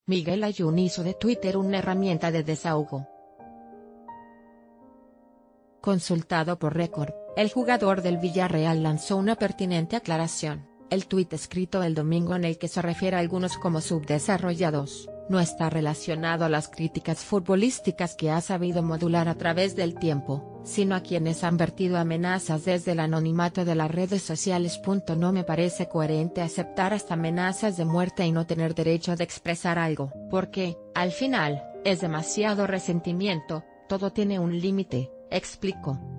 Miguel Ayun hizo de Twitter una herramienta de desahogo. Consultado por Record, el jugador del Villarreal lanzó una pertinente aclaración. El tuit escrito el domingo en el que se refiere a algunos como subdesarrollados, no está relacionado a las críticas futbolísticas que ha sabido modular a través del tiempo, sino a quienes han vertido amenazas desde el anonimato de las redes sociales. No me parece coherente aceptar hasta amenazas de muerte y no tener derecho de expresar algo, porque, al final, es demasiado resentimiento, todo tiene un límite, explicó.